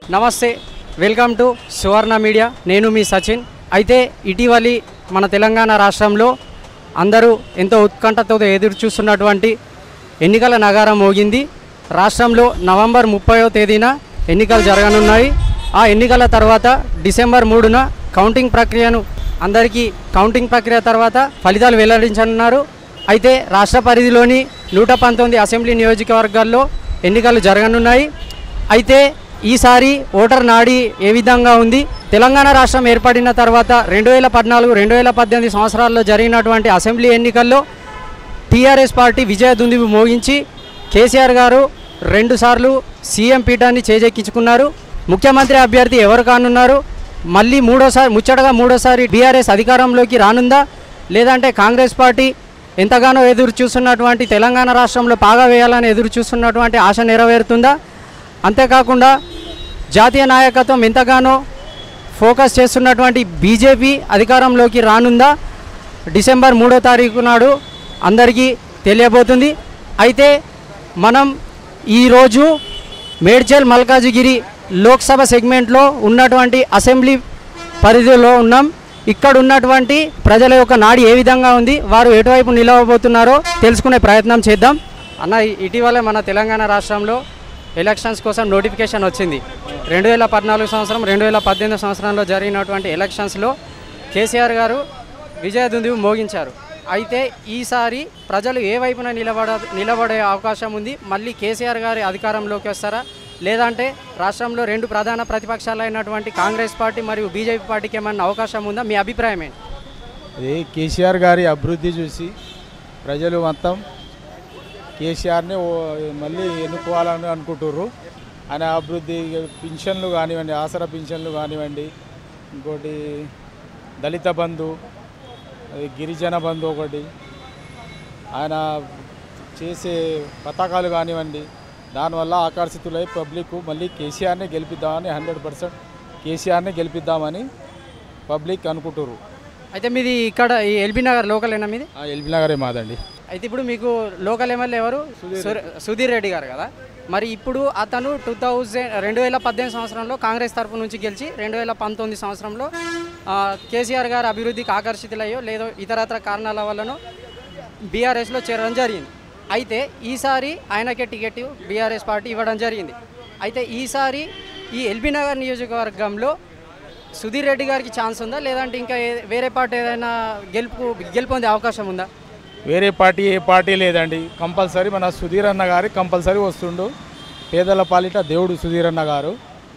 నమస్తే, welcome to Suvarna media. నేను మీ సచిన్. అయితే ఇటీవలి మన తెలంగాణ రాష్ట్రంలో అందరూ ఎంతో ఉత్కంఠతో ఎదురు చూస్తున్నటువంటి ఎన్నికల నగారం మోగింది. రాష్ట్రంలో నవంబర్ 30వ తేదీన ఎన్నికలు జరగనున్నాయి. ఆ ఎన్నికల తర్వాత డిసెంబర్ 3న కౌంటింగ్ ప్రక్రియను కౌంటింగ్ ప్రక్రియ తర్వాత ఫలితాలు వెల్లడించనున్నారు. అయితే రాష్ట్ర పరిధిలోని 119 అసెంబ్లీ నియోజకవర్గాల్లో ఎన్నికలు జరగనున్నాయి. అయితే ఈసారి ఓటర్ నాడి ఏ విధంగా ఉంది? తెలంగాణ రాష్ట్రం ఏర్పడిన తర్వాత 2014-2018 సంవత్సరాల్లో జరిగినటువంటి అసెంబ్లీ ఎన్నికల్లో టీఆర్ఎస్ పార్టీ విజయ దుందుబి మోగించి కేసీఆర్ గారు 2 సార్లు సీఎం పీఠాన్ని చేజెక్కించుకున్నారు. ముఖ్యమంత్రి అభ్యర్థి ఎవరు కానున్నారు? మళ్ళీ మూడోసారి బీఆర్ఎస్ అధికారంలోకి రానుందా, లేదంటే కాంగ్రెస్ పార్టీ ఎంతగానో ఎదురు చూస్తున్నటువంటి తెలంగాణ రాష్ట్రంలో పాగా వేయాలని ఎదురు చూస్తున్నటువంటి ఆశ నెరవేరుతుందా? అంతేకాకుండా జాతీయ నాయకత్వం ఎంతగానో ఫోకస్ చేస్తున్నటువంటి బీజేపీ అధికారంలోకి రానుందా? డిసెంబర్ 3వ తారీఖు నాడు అందరికీ తెలియబోతుంది. అయితే మనం ఈరోజు మేడ్చల్ మల్కాజిగిరి లోక్సభ సెగ్మెంట్లో ఉన్నటువంటి అసెంబ్లీ పరిధిలో ఉన్నాం. ఇక్కడ ఉన్నటువంటి ప్రజల యొక్క నాడి ఏ విధంగా ఉంది, వారు ఎటువైపు నిలవబోతున్నారో తెలుసుకునే ప్రయత్నం చేద్దాం. అన్న, ఇటీవల మన తెలంగాణ రాష్ట్రంలో ఎలక్షన్స్ కోసం నోటిఫికేషన్ వచ్చింది. 2014 సంవత్సరం 2018 సంవత్సరంలో జరిగినటువంటి ఎలక్షన్స్లో కేసీఆర్ గారు విజయ దుందుబి మోగించారు. అయితే ఈసారి ప్రజలు ఏ వైపున నిలబడే అవకాశం ఉంది? మళ్ళీ కేసీఆర్ గారి అధికారంలోకి వస్తారా, లేదంటే రాష్ట్రంలో 2 ప్రధాన ప్రతిపక్షాలు అయినటువంటి కాంగ్రెస్ పార్టీ మరియు బీజేపీ పార్టీకి ఏమన్నా అవకాశం ఉందా? మీ అభిప్రాయం ఏంటి? అదే కేసీఆర్ గారి అభివృద్ధి చూసి ప్రజలు మొత్తం కేసీఆర్ని మళ్ళీ ఎన్నుకోవాలని అనుకుంటుర్రు. ఆయన అభివృద్ధి పింఛన్లు కానివ్వండి, ఆసరా పింఛన్లు కానివ్వండి, ఇంకోటి దళిత బంధు, గిరిజన బంధు, ఒకటి ఆయన చేసే పథకాలు కానివ్వండి, దానివల్ల ఆకర్షితులై పబ్లిక్ మళ్ళీ కేసీఆర్ని గెలిపిద్దామని 100% కేసీఆర్ని గెలిపిద్దామని పబ్లిక్ అనుకుంటుర్రు. అయితే మీది ఇక్కడ ఈ ఎల్బీ నగర్ లోకలేనా? మీది ఎల్బీ నగరే మాదండి. అయితే ఇప్పుడు మీకు లోకల్ ఎమ్మెల్యే ఎవరు? సుధీర్ రెడ్డి గారు కదా. మరి ఇప్పుడు అతను 2018 సంవత్సరంలో కాంగ్రెస్ తరఫు నుంచి గెలిచి 2019 సంవత్సరంలో కేసీఆర్ గారు అభివృద్ధికి ఆకర్షితులయ్యో లేదో ఇతరత్ర కారణాల వల్లనో బీఆర్ఎస్లో చేరడం జరిగింది. అయితే ఈసారి ఆయనకే టికెట్ బీఆర్ఎస్ పార్టీ ఇవ్వడం జరిగింది. అయితే ఈసారి ఈ ఎల్బీ నగర్ నియోజకవర్గంలో సుధీర్ రెడ్డి గారికి ఛాన్స్ ఉందా, లేదంటే ఇంకా వేరే పార్టీ ఏదైనా గెలుపొందే అవకాశం ఉందా? వేరే పార్టీ ఏ పార్టీ లేదండి. కంపల్సరీ మన సుధీర్ అన్న గారు కంపల్సరీ వస్తుండు. పేదల పాలిట దేవుడు సుధీర్ అన్న గారు.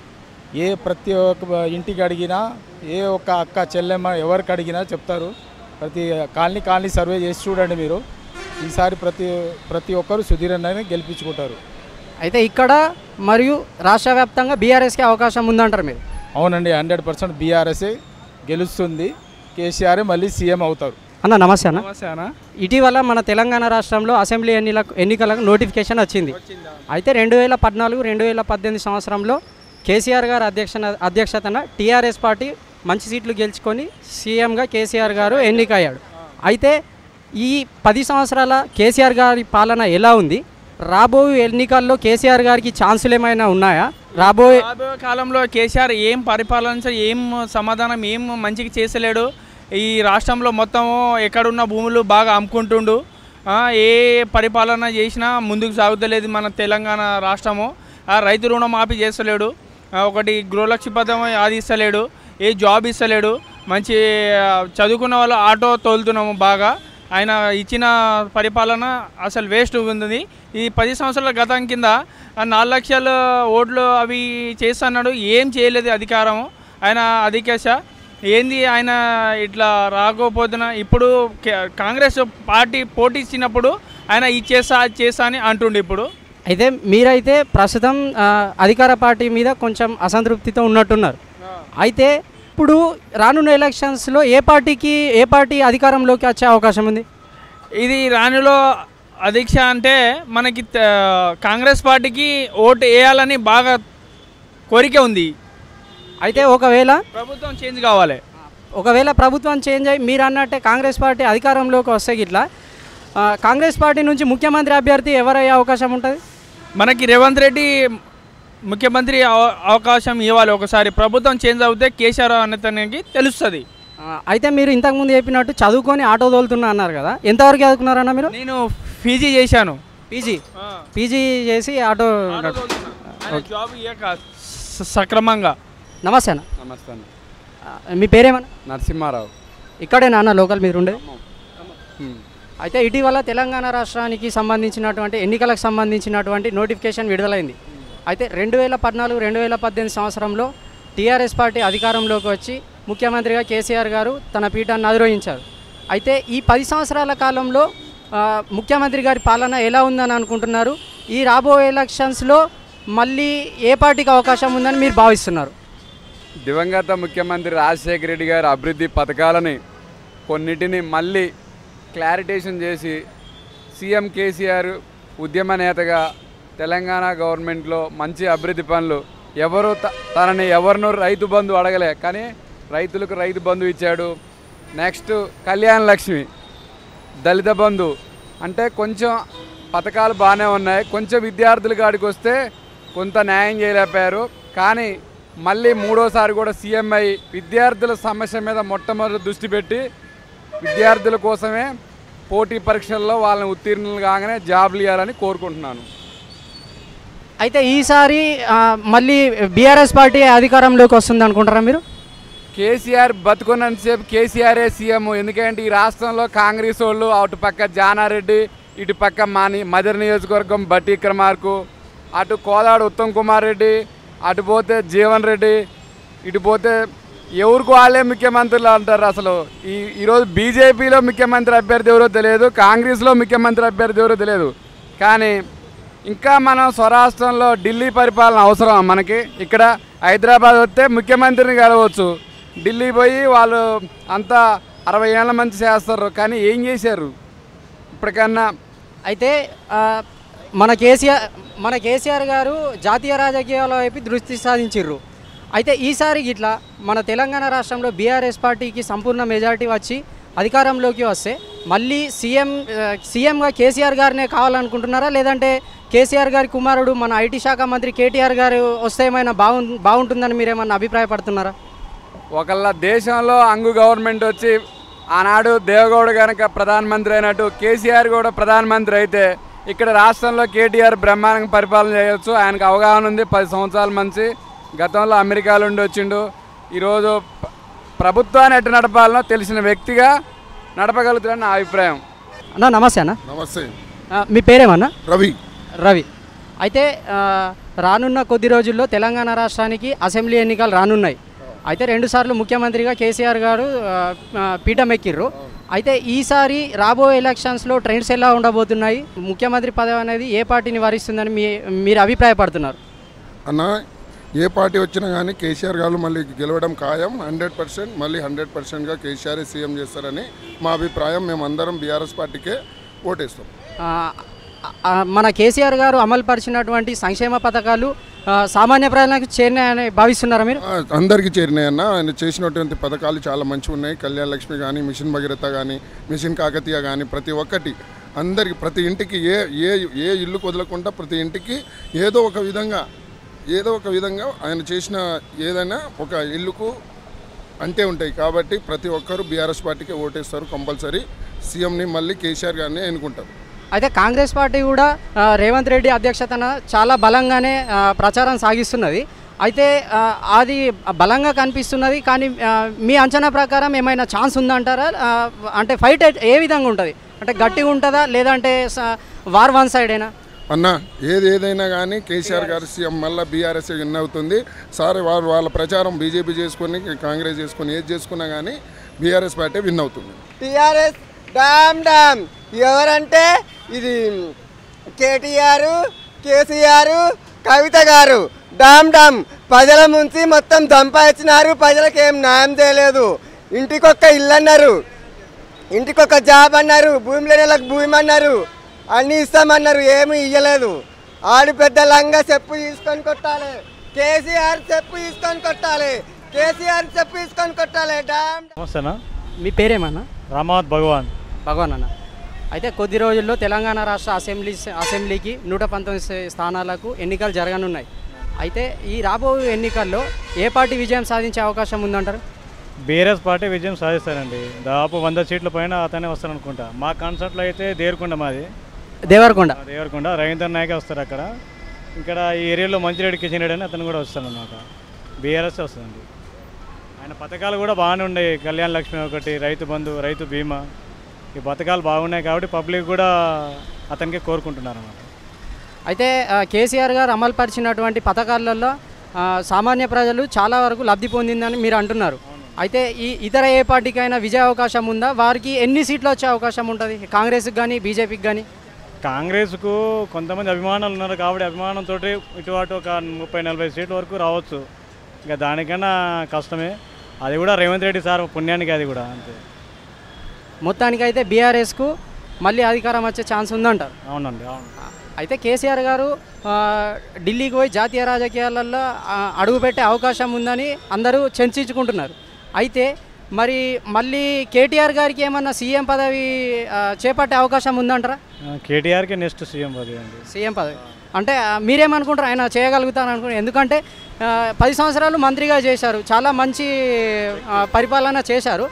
ప్రతి ఒక్క ఇంటికి అడిగినా, ఏ ఒక్క అక్క చెల్లెమ్మ ఎవరికి అడిగినా చెప్తారు. ప్రతి కాలనీ సర్వే చేసి చూడండి మీరు. ఈసారి ప్రతి ఒక్కరు సుధీర్ అన్నని గెలిపించుకుంటారు. అయితే ఇక్కడ మరియు రాష్ట్ర వ్యాప్తంగా బీఆర్ఎస్కి అవకాశం ఉందంటారు మీరు? అవునండి, 100% బీఆర్ఎస్ఏ గెలుస్తుంది. కేసీఆర్ మళ్ళీ సీఎం అవుతారు. అన్న నమస్తే అన్న. నమస్తే అన్న. ఇటీవల మన తెలంగాణ రాష్ట్రంలో అసెంబ్లీ ఎన్నికలకు నోటిఫికేషన్ వచ్చింది. అయితే 2014-2018 సంవత్సరంలో కేసీఆర్ గారు అధ్యక్షతన టీఆర్ఎస్ పార్టీ మంచి సీట్లు గెలుచుకొని సీఎంగా కేసీఆర్ గారు ఎన్నికయ్యాడు. అయితే ఈ 10 సంవత్సరాల కేసీఆర్ గారి పాలన ఎలా ఉంది? రాబోయే ఎన్నికల్లో కేసీఆర్ గారికి ఛాన్సులు ఏమైనా ఉన్నాయా? రాబోయే కాలంలో కేసీఆర్ ఏం పరిపాలన, ఏం సమాధానం, ఏం మంచిగా చేసలేడు. ఈ రాష్ట్రంలో మొత్తము ఎక్కడున్న భూములు బాగా అమ్ముకుంటుండు. ఏ పరిపాలన చేసినా ముందుకు సాగుతలేదు మన తెలంగాణ రాష్ట్రము. రైతు రుణమాఫీ చేస్తలేడు, ఒకటి గృహలక్ష్మి పథకం అది ఇస్తలేడు, ఏ జాబ్ ఇస్తలేడు. మంచి చదువుకున్న వాళ్ళు ఆటో తోలుతున్నాము బాగా. ఆయన ఇచ్చిన పరిపాలన అసలు వేస్ట్ ఉంది. ఈ 10 సంవత్సరాల గతం కింద 4 లక్షల ఓట్లు అవి చేస్తున్నాడు, ఏం చేయలేదు అధికారము. ఆయన అధికాశ ఏంది, ఆయన ఇట్లా రాకపోతున్నా. ఇప్పుడు కాంగ్రెస్ పార్టీ పోటీ ఇచ్చినప్పుడు ఆయన ఇచ్చేస్తా అది చేస్తా అని అంటుండే. ఇప్పుడు అయితే మీరైతే ప్రస్తుతం అధికార పార్టీ మీద కొంచెం అసంతృప్తితో ఉన్నట్టున్నారు. అయితే ఇప్పుడు రానున్న ఎలక్షన్స్లో ఏ పార్టీ అధికారంలోకి వచ్చే అవకాశం ఉంది? ఇది రానులో అధ్యక్ష అంటే మనకి కాంగ్రెస్ పార్టీకి ఓటు వేయాలని బాగా కోరిక ఉంది. అయితే ఒకవేళ ప్రభుత్వం చేంజ్ కావాలి. ఒకవేళ ప్రభుత్వం చేంజ్ అయ్యి మీరు అన్నట్టే కాంగ్రెస్ పార్టీ అధికారంలోకి వస్తే గిట్లా కాంగ్రెస్ పార్టీ నుంచి ముఖ్యమంత్రి అభ్యర్థి ఎవరయ్యే అవకాశం ఉంటుంది? మనకి రేవంత్ రెడ్డి ముఖ్యమంత్రి అవకాశం ఇవ్వాలి. ఒకసారి ప్రభుత్వం చేంజ్ అవుతే కేసీఆర్ అనేతనికి తెలుస్తుంది. అయితే మీరు ఇంతకుముందు చెప్పినట్టు చదువుకొని ఆటో తోలుతున్నా అన్నారు కదా, ఎంతవరకు చదువుకున్నారన్న మీరు? నేను పీజీ చేశాను. పీజీ చేసి ఆటో జాబ్ ఇయ్యక సక్రమంగా. నమస్తే అన్న. నమస్తే అన్న. మీ పేరేమన్నా? నరసింహారావు. ఇక్కడేనా అన్న లోకల్ మీరు ఉండేది? అయితే ఇటీవల తెలంగాణ రాష్ట్రానికి సంబంధించినటువంటి ఎన్నికలకు సంబంధించినటువంటి నోటిఫికేషన్ విడుదలైంది. అయితే 2014, 2018 సంవత్సరంలో టీఆర్ఎస్ పార్టీ అధికారంలోకి వచ్చి ముఖ్యమంత్రిగా కేసీఆర్ గారు తన పీఠాన్ని అధిరోహించారు. అయితే ఈ 10 సంవత్సరాల కాలంలో ముఖ్యమంత్రి గారి పాలన ఎలా ఉందని అనుకుంటున్నారు? ఈ రాబోయే ఎలక్షన్స్లో మళ్ళీ ఏ పార్టీకి అవకాశం ఉందని మీరు భావిస్తున్నారు? దివంగత ముఖ్యమంత్రి రాజశేఖర రెడ్డి గారి అభివృద్ధి పథకాలని కొన్నిటిని మళ్ళీ క్లారిటేషన్ చేసి సీఎం కేసీఆర్ ఉద్యమ నేతగా తెలంగాణ గవర్నమెంట్లో మంచి అభివృద్ధి పనులు తనని ఎవరినూ రైతు బంధు అడగలే, కానీ రైతులకు రైతు బంధు ఇచ్చాడు. నెక్స్ట్ కళ్యాణ లక్ష్మి, దళిత బంధు, అంటే కొంచెం పథకాలు బాగానే ఉన్నాయి. కొంచెం విద్యార్థుల కాడికి వస్తే కొంత న్యాయం చేయలేకపోయారు. కానీ మళ్ళీ మూడోసారి కూడా సీఎం అయి విద్యార్థుల సమస్య మీద మొట్టమొదటి దృష్టి పెట్టి విద్యార్థుల కోసమే పోటీ పరీక్షల్లో వాళ్ళని ఉత్తీర్ణులు కాగానే జాబ్లు ఇవ్వాలని కోరుకుంటున్నాను. అయితే ఈసారి మళ్ళీ బీఆర్ఎస్ పార్టీ అధికారంలోకి వస్తుంది అనుకుంటారా మీరు? కేసీఆర్ బతుకున్నంతసేపు కేసీఆరే సీఎం. ఎందుకంటే ఈ రాష్ట్రంలో కాంగ్రెస్ వాళ్ళు అటు పక్క జానారెడ్డి, ఇటు పక్క మదర్ నియోజకవర్గం బట్టి విక్రమార్కు, అటు కోదాడు ఉత్తమ్ కుమార్ రెడ్డి, అటు పోతే జీవన్ రెడ్డి, ఇటు పోతే ఎవరికి వాళ్ళే ముఖ్యమంత్రులు అంటారు. అసలు ఈరోజు బీజేపీలో ముఖ్యమంత్రి అభ్యర్థి ఎవరో తెలియదు, కాంగ్రెస్లో ముఖ్యమంత్రి అభ్యర్థి ఎవరో తెలియదు. కానీ ఇంకా మనం స్వరాష్ట్రంలో ఢిల్లీ పరిపాలన అవసరం మనకి. ఇక్కడ హైదరాబాద్ వస్తే ముఖ్యమంత్రిని కలవచ్చు, ఢిల్లీ పోయి వాళ్ళు అంతా 60 ఏళ్ళ మంది చేస్తారు, కానీ ఏం చేశారు ఇప్పటికన్నా? అయితే మన కేసీఆర్ గారు జాతీయ రాజకీయాల వైపు దృష్టి సాధించారు. అయితే ఈసారి ఇట్లా మన తెలంగాణ రాష్ట్రంలో బీఆర్ఎస్ పార్టీకి సంపూర్ణ మెజారిటీ వచ్చి అధికారంలోకి వస్తే మళ్ళీ సీఎంగా కేసీఆర్ గారినే కావాలనుకుంటున్నారా, లేదంటే కేసీఆర్ గారి కుమారుడు మన ఐటీ శాఖ మంత్రి కేటీఆర్ గారు వస్తే ఏమైనా బాగుంటుందని మీరేమన్నా అభిప్రాయపడుతున్నారా? ఒకళ్ళ దేశంలో అంగు గవర్నమెంట్ వచ్చి ఆనాడు దేవగౌడ కనుక ప్రధానమంత్రి అయినట్టు కేసీఆర్ కూడా ప్రధానమంత్రి అయితే ఇక్కడ రాష్ట్రంలో కేటీఆర్ బ్రహ్మాండంగా పరిపాలన చేయవచ్చు. ఆయనకు అవగాహన ఉంది. 10 సంవత్సరాల మంచి గతంలో అమెరికాలో ఉండి వచ్చిండు. ఈరోజు ప్రభుత్వాన్ని ఎట్టు నడపాలనో తెలిసిన వ్యక్తిగా నడపగలుగుతారని నా అభిప్రాయం. అన్న నమస్తే అన్న. నమస్తే. మీ పేరేమన్నా? రవి. అయితే రానున్న కొద్ది రోజుల్లో తెలంగాణ రాష్ట్రానికి అసెంబ్లీ ఎన్నికలు రానున్నాయి. అయితే 2 సార్లు ముఖ్యమంత్రిగా కేసీఆర్ గారు పీఠం ఎక్కిర్రు. అయితే ఈసారి రాబోయే ఎలక్షన్స్లో ట్రెండ్స్ ఎలా ఉండబోతున్నాయి? ముఖ్యమంత్రి పదవి అనేది ఏ పార్టీని వరిస్తుందని మీరు అభిప్రాయపడుతున్నారు? అన్న, ఏ పార్టీ వచ్చినా కానీ కేసీఆర్ గారు మళ్ళీ గెలవడం ఖాయం. 100%, మళ్ళీ 100%గా కేసీఆర్ సీఎం చేస్తారని మా అభిప్రాయం. మేమందరం బీఆర్ఎస్ పార్టీకే ఓటేస్తాం. మన కేసీఆర్ గారు అమలుపరిచినటువంటి సంక్షేమ పథకాలు సామాన్య ప్రజలకు చేరినాయని భావిస్తున్నారా మీరు? అందరికీ చేరినాయన్న. ఆయన చేసినటువంటి పథకాలు చాలా మంచిగా ఉన్నాయి. కళ్యాణ లక్ష్మి కానీ, మిషన్ భగీరథ కానీ, మిషన్ కాకతీయ కానీ, ప్రతి ఒక్కటి అందరికి, ప్రతి ఇంటికి ఏ ఇల్లు వదలకుండా ప్రతి ఇంటికి ఏదో ఒక విధంగా ఆయన చేసిన ఏదైనా ఒక ఇల్లుకు అంతే ఉంటాయి. కాబట్టి ప్రతి ఒక్కరూ బీఆర్ఎస్ పార్టీకి ఓటేస్తారు. కంపల్సరీ సీఎంని మళ్ళీ కేసీఆర్ గారిని ఎన్నుకుంటారు. అయితే కాంగ్రెస్ పార్టీ కూడా రేవంత్ రెడ్డి అధ్యక్షతన చాలా బలంగానే ప్రచారం సాగిస్తున్నది. అయితే అది బలంగా కనిపిస్తున్నది, కానీ మీ అంచనా ప్రకారం ఏమైనా ఛాన్స్ ఉందంటారా? అంటే ఫైట్ ఏ విధంగా ఉంటుంది? అంటే గట్టిగా ఉంటుందా, లేదంటే వార్ వన్ సైడేనా? అన్న, ఏదైనా కానీ కేసీఆర్ గారు సీఎం మళ్ళీ బీఆర్ఎస్ విన్ అవుతుంది. సార్ వాళ్ళ ప్రచారం బీజేపీ చేసుకొని కాంగ్రెస్ చేసుకొని ఏది చేసుకున్నా కానీ బీఆర్ఎస్ పార్టీ విన్ అవుతుంది. టీఆర్ఎస్ డామ్ ఎవరంటే ఇది కేటీఆర్, కేసీఆర్, కవిత గారు డామ్ ప్రజల ముంచి మొత్తం సంపాదించినారు. ప్రజలకు ఏం న్యాయం చేయలేదు. ఇంటికొక్క ఇల్లు అన్నారు, ఇంటికొక జాబ్ అన్నారు, భూమి లేని వాళ్ళకి భూమి అన్నారు, అన్నీ ఇస్తామన్నారు, ఏమీ ఇయ్యలేదు. ఆడి పెద్ద లంగా చెప్పు తీసుకొని కొట్టాలి, కేసీఆర్ చెప్పు తీసుకొని కొట్టాలి, కేసీఆర్ చెప్పు తీసుకొని కొట్టాలి. డామ్. నమస్తేనా. మీ పేరేమన్నా? రామావత్ భగవాన్ అన్న. అయితే కొద్ది రోజుల్లో తెలంగాణ రాష్ట్ర అసెంబ్లీకి 119 స్థానాలకు ఎన్నికలు జరగనున్నాయి. అయితే ఈ రాబోయే ఎన్నికల్లో ఏ పార్టీ విజయం సాధించే అవకాశం ఉందంటారు? బీఆర్ఎస్ పార్టీ విజయం సాధిస్తారండి. దాదాపు 100 సీట్ల పైన అతనే వస్తారనుకుంటా. మా కాన్సెప్ట్లో అయితే దేవరకొండ మాది, దేవరకొండ రవీంద్ర నాయకే వస్తారు అక్కడ. ఇక్కడ ఈ ఏరియాలో మంచిరెడ్డి కిషన్ రెడ్డి అని అతను కూడా వస్తారన్నమాట. బీఆర్ఎస్ వస్తుందండి. ఆయన పథకాలు కూడా బాగానే ఉన్నాయి. కళ్యాణ లక్ష్మి ఒకటి, రైతు బంధు, రైతు బీమా, ఈ పథకాలు బాగున్నాయి కాబట్టి పబ్లిక్ కూడా అతనికే కోరుకుంటున్నారు అన్నమాట. అయితే కేసీఆర్ గారు అమలుపరిచినటువంటి పథకాలలో సామాన్య ప్రజలు చాలా వరకు లబ్ధి పొందిందని మీరు అంటున్నారు. అయితే ఈ ఇతర ఏ పార్టీకైనా విజయ అవకాశం ఉందా? వారికి ఎన్ని సీట్లు వచ్చే అవకాశం ఉంటుంది? కాంగ్రెస్కి కానీ బీజేపీకి కానీ? కాంగ్రెస్కు కొంతమంది అభిమానులు ఉన్నారు కాబట్టి అభిమానంతో ఇటు అటు ఒక 30-40 సీట్ల వరకు రావచ్చు. ఇంకా దానికన్నా కష్టమే. అది కూడా రేవంత్ రెడ్డి సార్ పుణ్యానికి అది కూడా అంతే. మొత్తానికైతే బీఆర్ఎస్కు మళ్ళీ అధికారం వచ్చే ఛాన్స్ ఉందంటారు. అవునండి, అవును. అయితే కేసీఆర్ గారు ఢిల్లీకి పోయి జాతీయ రాజకీయాలలో అడుగుపెట్టే అవకాశం ఉందని అందరూ చర్చించుకుంటున్నారు. అయితే మరి మళ్ళీ కేటీఆర్ గారికి ఏమన్నా సీఎం పదవి చేపట్టే అవకాశం ఉందంటారా? కేటీఆర్కి నెక్స్ట్ సీఎం పదవి అండి. సీఎం పదవి అంటే మీరేమనుకుంటారు? ఆయన చేయగలుగుతారు అనుకుంటారు? ఎందుకంటే 10 సంవత్సరాలు మంత్రిగా చేశారు, చాలా మంచి పరిపాలన చేశారు.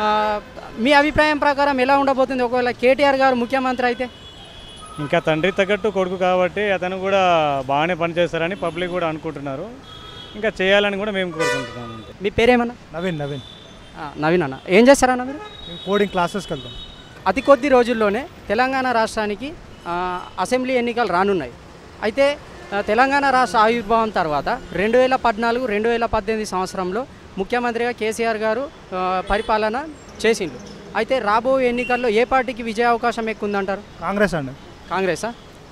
మీ అభిప్రాయం ప్రకారం ఎలా ఉండబోతుంది ఒకవేళ కేటీఆర్ గారు ముఖ్యమంత్రి అయితే? ఇంకా తండ్రి తగ్గట్టు కొడుకు కాబట్టి అతను కూడా బాగానే పనిచేస్తారని పబ్లిక్ కూడా అనుకుంటున్నారు. ఇంకా చేయాలని కూడా మేము కోరుకుంటున్నాము. మీ పేరేమన్నా? నవీన్ నవీన్ అన్న, ఏం చేస్తారన్న మీరు? కోడింగ్ క్లాసెస్కి వెళ్తాం. అతి కొద్ది రోజుల్లోనే తెలంగాణ రాష్ట్రానికి అసెంబ్లీ ఎన్నికలు రానున్నాయి. అయితే తెలంగాణ రాష్ట్ర ఆవిర్భావం తర్వాత 2014-2018 సంవత్సరంలో ముఖ్యమంత్రిగా కేసీఆర్ గారు పరిపాలన చేసిండు. అయితే రాబోయే ఎన్నికల్లో ఏ పార్టీకి విజయ అవకాశం ఎక్కువ ఉందంటారు? కాంగ్రెస్ అండి. కాంగ్రెసా?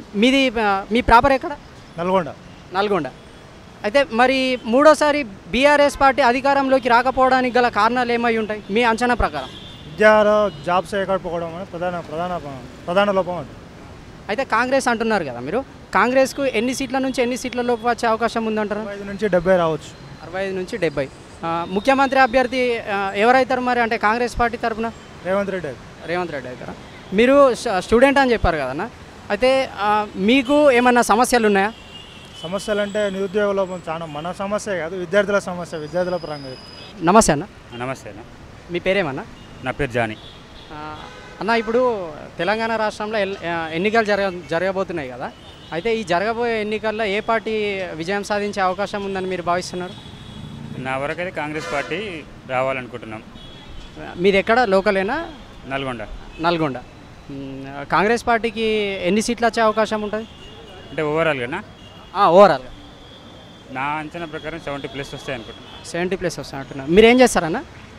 మీ ప్రాపర్ ఎక్కడ? నల్గొండ. అయితే మరి మూడోసారి బీఆర్ఎస్ పార్టీ అధికారంలోకి రాకపోవడానికి గల కారణాలు ఏమై ఉంటాయి మీ అంచనా ప్రకారం? విద్యాలో జాబ్స్ ఎక్కడిపోవడం ప్రధాన లోపం అండి. అయితే కాంగ్రెస్ అంటున్నారు కదా మీరు, కాంగ్రెస్కు ఎన్ని సీట్ల నుంచి ఎన్ని సీట్ల లోపు వచ్చే అవకాశం ఉందంటారు? 65 నుంచి 70 రావచ్చు. 65 నుంచి 70. ముఖ్యమంత్రి అభ్యర్థి ఎవరైతారు మరి? అంటే కాంగ్రెస్ పార్టీ తరఫున రేవంత్ రెడ్డి అవుతారా? మీరు స్టూడెంట్ అని చెప్పారు కదన్నా, అయితే మీకు ఏమన్నా సమస్యలు ఉన్నాయా? సమస్యలు అంటే నిరుద్యోగ లోపం చాలా మన సమస్య కాదు, విద్యార్థుల సమస్య. విద్యార్థుల పరంగా. నమస్తే అన్న. నమస్తే అన్న. మీ పేరేమన్నా? నా పేరు జానీ. అన్న, ఇప్పుడు తెలంగాణ రాష్ట్రంలో ఎన్నికలు జరగబోతున్నాయి కదా, అయితే ఈ జరగబోయే ఎన్నికల్లో ఏ పార్టీ విజయం సాధించే అవకాశం ఉందని మీరు భావిస్తున్నారు? నా వరకైతే కాంగ్రెస్ పార్టీ రావాలనుకుంటున్నాం. మీది ఎక్కడ? లోకలేనా? నల్గొండ. కాంగ్రెస్ పార్టీకి ఎన్ని సీట్లు వచ్చే అవకాశం ఉంటుంది అంటే ఓవరాల్గా? ఓవరాల్గా నా అంచనా ప్రకారం 70+ వస్తాయి అనుకుంటున్నాను. 70+ వస్తాయి అంటున్నారు. మీరు ఏం చేస్తారన్న?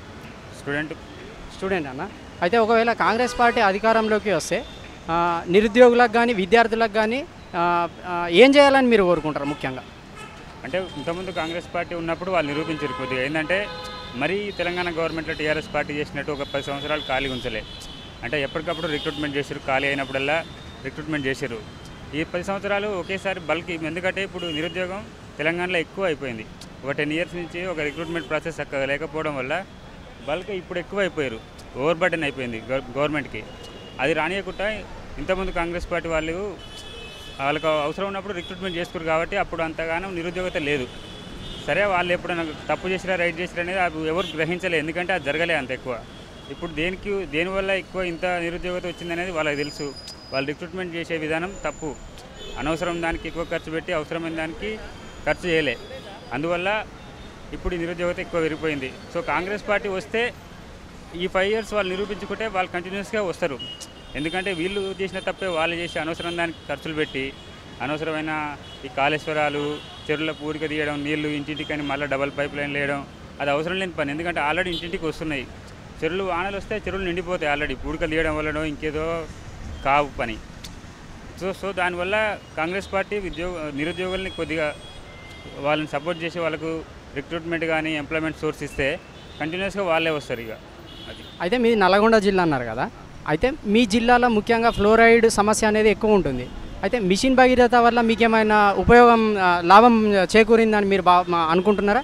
స్టూడెంట్ అన్న. అయితే ఒకవేళ కాంగ్రెస్ పార్టీ అధికారంలోకి వస్తే నిరుద్యోగులకు కానీ విద్యార్థులకు కానీ ఏం చేయాలని మీరు కోరుకుంటారు ముఖ్యంగా? అంటే ఇంతకుముందు కాంగ్రెస్ పార్టీ ఉన్నప్పుడు వాళ్ళు నిరూపించారు కొద్దిగా. ఏంటంటే మరీ తెలంగాణ గవర్నమెంట్లో టీఆర్ఎస్ పార్టీ చేసినట్టు ఒక 10 సంవత్సరాలు ఖాళీగా ఉంచలే. అంటే ఎప్పటికప్పుడు రిక్రూట్మెంట్ చేశారు, ఖాళీ అయినప్పుడల్లా రిక్రూట్మెంట్ చేశారు. ఈ 10 సంవత్సరాలు ఒకేసారి బల్క్. ఎందుకంటే ఇప్పుడు నిరుద్యోగం తెలంగాణలో ఎక్కువ అయిపోయింది. ఒక 10 ఇయర్స్ నుంచి ఒక రిక్రూట్మెంట్ ప్రాసెస్ చక్కగా లేకపోవడం వల్ల బల్క్ ఇప్పుడు ఎక్కువ అయిపోయారు. ఓవర్ బర్డెన్ అయిపోయింది గవర్నమెంట్కి. అది రానియకుండా ఇంతకుముందు కాంగ్రెస్ పార్టీ వాళ్ళకు అవసరం ఉన్నప్పుడు రిక్రూట్మెంట్ చేసుకోరు కాబట్టి అప్పుడు అంతగానో నిరుద్యోగత లేదు. సరే, వాళ్ళు ఎప్పుడైనా తప్పు చేసిరా రైట్ చేసిరా అనేది అది ఎవరు గ్రహించలేదు, ఎందుకంటే అది జరగలే అంత ఎక్కువ. ఇప్పుడు దేనివల్ల ఎక్కువ ఇంత నిరుద్యోగత వచ్చిందనేది వాళ్ళకి తెలుసు. వాళ్ళు రిక్రూట్మెంట్ చేసే విధానం తప్పు. అనవసరం దానికి ఎక్కువ ఖర్చు పెట్టి అవసరమైన దానికి ఖర్చు చేయలే. అందువల్ల ఇప్పుడు ఈ నిరుద్యోగత ఎక్కువ పెరిగిపోయింది. సో కాంగ్రెస్ పార్టీ వస్తే ఈ 5 ఇయర్స్ వాళ్ళు నిరూపించుకుంటే వాళ్ళు కంటిన్యూస్గా వస్తారు. ఎందుకంటే వీళ్ళు చేసిన తప్పే వాళ్ళు చేసి అనవసరం దానికి ఖర్చులు పెట్టి అనవసరమైన ఈ కాళేశ్వరాలు, చెరువుల పూరిక తీయడం, నీళ్లు ఇంటింటికని మళ్ళీ డబల్ పైప్ లైన్ వేయడం అది అవసరం లేని పని. ఎందుకంటే ఆల్రెడీ ఇంటింటికి వస్తున్నాయి చెరువులు. వానలు వస్తే చెరువులు నిండిపోతాయి ఆల్రెడీ. పూడికలు తీయడం వల్లనో ఇంకేదో కావు పని. సో దానివల్ల కాంగ్రెస్ పార్టీ నిరుద్యోగుల్ని కొద్దిగా వాళ్ళని సపోర్ట్ చేసి వాళ్ళకు రిక్రూట్మెంట్ కానీ ఎంప్లాయ్మెంట్ సోర్స్ ఇస్తే కంటిన్యూస్గా వాళ్ళే వస్తారు ఇక. అది అయితే మీది నల్గొండ జిల్లా అన్నారు కదా, అయితే మీ జిల్లాలో ముఖ్యంగా ఫ్లోరైడ్ సమస్య అనేది ఎక్కువ ఉంటుంది. అయితే మిషన్ భగీరథ వల్ల మీకేమైనా ఉపయోగం లాభం చేకూరిందని మీరు అనుకుంటున్నారా?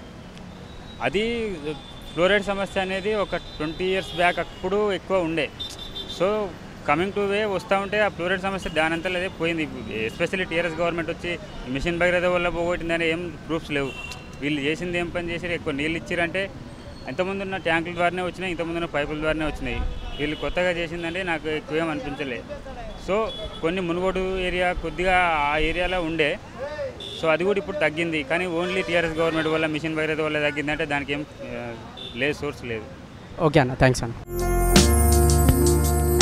అది ఫ్లోరైడ్ సమస్య అనేది ఒక 20 ఇయర్స్ బ్యాక్ అప్పుడు ఎక్కువ ఉండే. సో కమింగ్ టు వే వస్తూ ఉంటే ఆ ఫ్లోరైడ్ సమస్య దానంతా అదే పోయింది. ఎస్పెషల్లీ టీఆర్ఎస్ గవర్నమెంట్ వచ్చి మిషన్ భగీరథ వల్ల పోగొట్టిందని ఏం ప్రూఫ్స్ లేవు. వీళ్ళు చేసింది ఏం పని చేశారు, ఎక్కువ నీళ్ళు ఇచ్చారంటే ఇంతకుముందు ఉన్న ట్యాంకుల ద్వారానే వచ్చినాయి, ఇంతకుముందు ఉన్న పైపుల ద్వారానే వచ్చినాయి. వీళ్ళు కొత్తగా చేసిందంటే నాకు ఎక్కువ ఏం అనిపించలే. సో కొన్ని మునుగోడు ఏరియా కొద్దిగా ఆ ఏరియాలో ఉండే, సో అది కూడా ఇప్పుడు తగ్గింది. కానీ ఓన్లీ టీఆర్ఎస్ గవర్నమెంట్ వల్ల మిషన్ భగీరథ వల్ల తగ్గిందంటే దానికి ఏం లేదు, సోర్స్ లేదు. ఓకే అన్న, థ్యాంక్స్ అన్న.